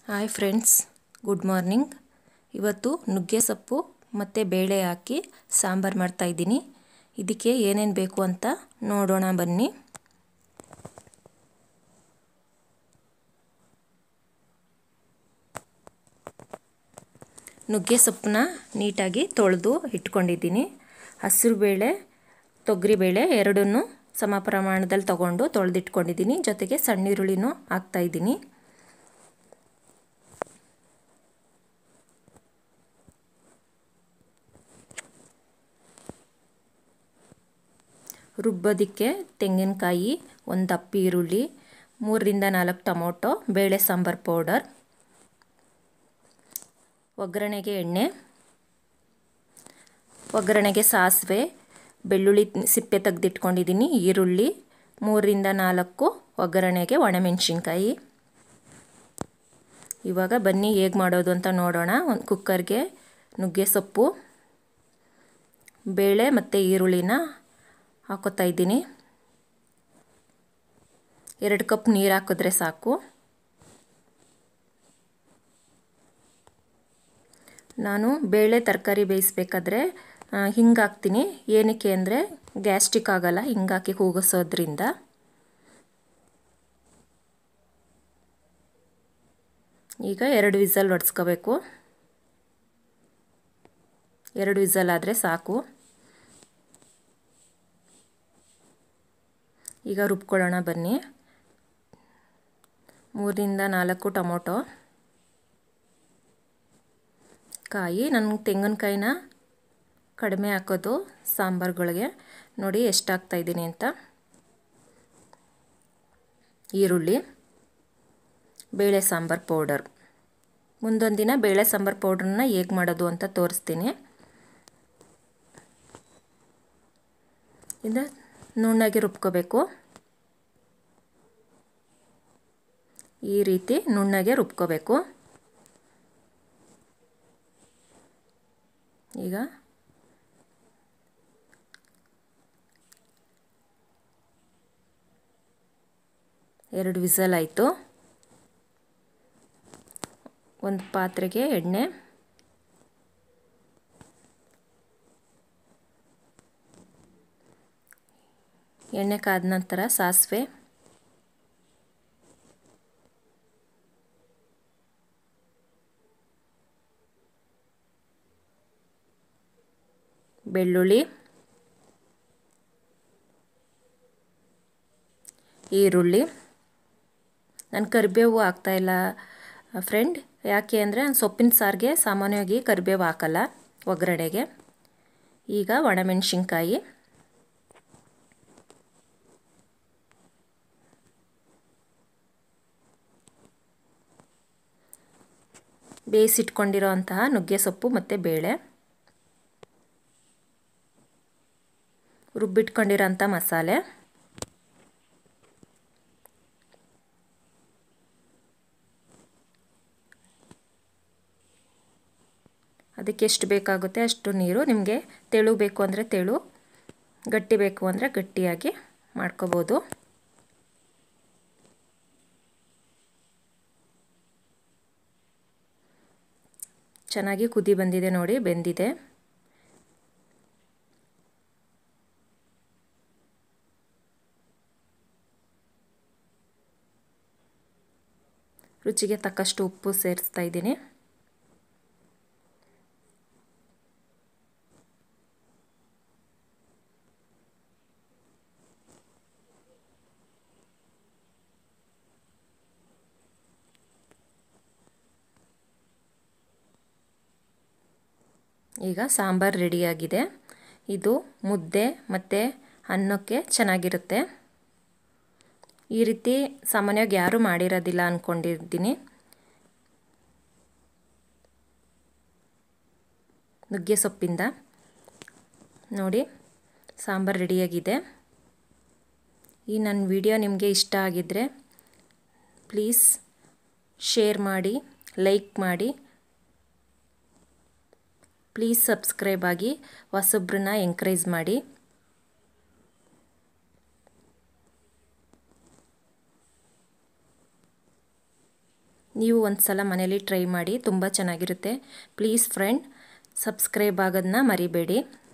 Hi friends, good morning. ಇವತ್ತು ನುಗ್ಗೆ ಸೊಪ್ಪು ಮತ್ತು ಬೇಳೆ ಹಾಕಿ ಸಾಂಬಾರು ಮಾಡ್ತಾಯಿದ್ದೀನಿ. ಇದಕ್ಕೆ ಏನೇನು ಬೇಕು ಅಂತ ನೋಡೋಣ ಬನ್ನಿ. ನುಗ್ಗೆ ಸೊಪ್ಪನ್ನ ನೀಟಾಗಿ ತೊಳೆದು ಇಟ್ಕೊಂಡಿದ್ದೀನಿ. ಹಸಿರು ಬೇಳೆ, ತೊಗರಿಬೇಳೆ ಎರಡನ್ನೂ ಸಮ ಪ್ರಮಾಣದಲ್ಲಿ ತಗೊಂಡು ತೊಳೆದಿಟ್ಕೊಂಡಿದ್ದೀನಿ. ಜೊತೆಗೆ ಸಣ್ಣ ಈರುಳ್ಳಿನೂ ಹಾಕ್ತಾಯಿದ್ದೀನಿ. ರುಬ್ಬೋದಕ್ಕೆ ತೆಂಗಿನಕಾಯಿ, ಒಂದು ದಪ್ಪ ಈರುಳ್ಳಿ, 3ರಿಂದ 4 ಟೊಮೊಟೊ, ಬೇಳೆ ಸಾಂಬಾರು ಪೌಡರ್, ಒಗ್ಗರಣೆಗೆ ಸಾಸಿವೆ, ಬೆಳ್ಳುಳ್ಳಿ ಸಿಪ್ಪೆ ತೆಗೆದಿಟ್ಕೊಂಡಿದ್ದೀನಿ, ಈರುಳ್ಳಿ, 3ರಿಂದ 4 ಒಗ್ಗರಣೆಗೆ ಒಣಮೆಣಸಿನ್ಕಾಯಿ. ಇವಾಗ ಬನ್ನಿ ಹೇಗೆ ಮಾಡೋದು ಅಂತ ನೋಡೋಣ. ಒಂದು ಕುಕ್ಕರ್ಗೆ ನುಗ್ಗೆ ಸೊಪ್ಪು, ಬೇಳೆ ಮತ್ತು ಈರುಳ್ಳಿನ ಹಾಕೋತಾ ಇದ್ದೀನಿ. 2 ಕಪ್ ನೀರು ಹಾಕಿದ್ರೆ ಸಾಕು. ನಾನು ಬೇಳೆ ತರಕಾರಿ ಬೇಯಿಸಬೇಕಾದ್ರೆ ಹಿಂಗೆ ಹಾಕ್ತೀನಿ. ಏನಕ್ಕೆ ಅಂದರೆ ಗ್ಯಾಸ್ಟ್ರಿಕ್ ಆಗಲ್ಲ ಹಿಂಗಾಕಿ ಕೂಗಿಸೋದ್ರಿಂದ. ಈಗ 2 ವಿಸಲ್ ಹೊಡೆಸ್ಕೋಬೇಕು. 2 ವಿಸಲ್ ಆದರೆ ಸಾಕು. ಈಗ ರುಬ್ಕೊಳ್ಳೋಣ ಬನ್ನಿ. 3ರಿಂದ 4 ಟೊಮೊಟೊ, ಕಾಯಿ. ನಾನು ತೆಂಗಿನಕಾಯಿನ ಕಡಿಮೆ ಹಾಕೋದು ಸಾಂಬಾರುಗಳಿಗೆ. ನೋಡಿ ಎಷ್ಟು ಹಾಕ್ತಾಯಿದ್ದೀನಿ ಅಂತ. ಈರುಳ್ಳಿ, ಬೇಳೆ ಸಾಂಬಾರು ಪೌಡರ್. ಮುಂದೊಂದು ದಿನ ಬೇಳೆ ಸಾಂಬಾರು ಪೌಡ್ರನ್ನ ಹೇಗೆ ಮಾಡೋದು ಅಂತ ತೋರಿಸ್ತೀನಿ. ಇದು ನುಣ್ಣಗೆ ರುಬ್ಕೋಬೇಕು. ಈ ರೀತಿ ನುಣ್ಣಗೆ ರುಬ್ಕೋಬೇಕು. ಈಗ ಎರಡು ವಿಸಲ್ ಆಯಿತು. ಒಂದು ಪಾತ್ರೆಗೆ ಎಣ್ಣೆ ಕಾದ ನಂತರ ಸಾಸಿವೆ, ಬೆಳ್ಳುಳ್ಳಿ, ಈರುಳ್ಳಿ. ನಾನು ಕರಿಬೇವು ಹಾಕ್ತಾಯಿಲ್ಲ ಫ್ರೆಂಡ್. ಯಾಕೆ ಅಂದರೆ ಸೊಪ್ಪಿನ ಸಾರಿಗೆ ಸಾಮಾನ್ಯವಾಗಿ ಕರಿಬೇವು ಹಾಕಲ್ಲ ಒಗ್ಗರಣೆಗೆ. ಈಗ ಒಣಮೆಣಸಿನ್ಕಾಯಿ, ಬೇಯಿಸಿಟ್ಕೊಂಡಿರೋ ಅಂತಹ ನುಗ್ಗೆ ಸೊಪ್ಪು ಮತ್ತು ಬೇಳೆ, ರುಬ್ಬಿಟ್ಕೊಂಡಿರೋಂಥ ಮಸಾಲೆ, ಅದಕ್ಕೆ ಎಷ್ಟು ಬೇಕಾಗುತ್ತೆ ಅಷ್ಟು ನೀರು. ನಿಮಗೆ ತೆಳು ಬೇಕು ಅಂದರೆ ತೆಳು, ಗಟ್ಟಿ ಬೇಕು ಅಂದರೆ ಗಟ್ಟಿಯಾಗಿ ಮಾಡ್ಕೋಬೋದು. ಚೆನ್ನಾಗಿ ಕುದಿ ಬಂದಿದೆ ನೋಡಿ, ಬೆಂದಿದೆ. ರುಚಿಗೆ ತಕ್ಕಷ್ಟು ಉಪ್ಪು ಸೇರಿಸ್ತಾ ಇದ್ದೀನಿ. ಈಗ ಸಾಂಬಾರು ರೆಡಿಯಾಗಿದೆ. ಇದು ಮುದ್ದೆ ಮತ್ತು ಅನ್ನಕ್ಕೆ ಚೆನ್ನಾಗಿರುತ್ತೆ. ಈ ರೀತಿ ಸಾಮಾನ್ಯವಾಗಿ ಯಾರೂ ಮಾಡಿರೋದಿಲ್ಲ ಅಂದ್ಕೊಂಡಿದ್ದೀನಿ. ನುಗ್ಗೆ ಸೊಪ್ಪಿಂದ ನೋಡಿ ಸಾಂಬಾರು ರೆಡಿಯಾಗಿದೆ. ಈ ನನ್ನ ವಿಡಿಯೋ ನಿಮಗೆ ಇಷ್ಟ ಆಗಿದ್ದರೆ ಪ್ಲೀಸ್ ಶೇರ್ ಮಾಡಿ, ಲೈಕ್ ಮಾಡಿ, ಪ್ಲೀಸ್ ಸಬ್ಸ್ಕ್ರೈಬ್ ಆಗಿ ಹೊಸಬ್ರನ್ನ ಎಂಕರೇಜ್ ಮಾಡಿ. ನೀವು ಒಂದು ಸಲ ಮನೇಲಿ ಟ್ರೈ ಮಾಡಿ, ತುಂಬ ಚೆನ್ನಾಗಿರುತ್ತೆ. ಪ್ಲೀಸ್ ಫ್ರೆಂಡ್, ಸಬ್ಸ್ಕ್ರೈಬ್ ಆಗೋದನ್ನ ಮರಿಬೇಡಿ.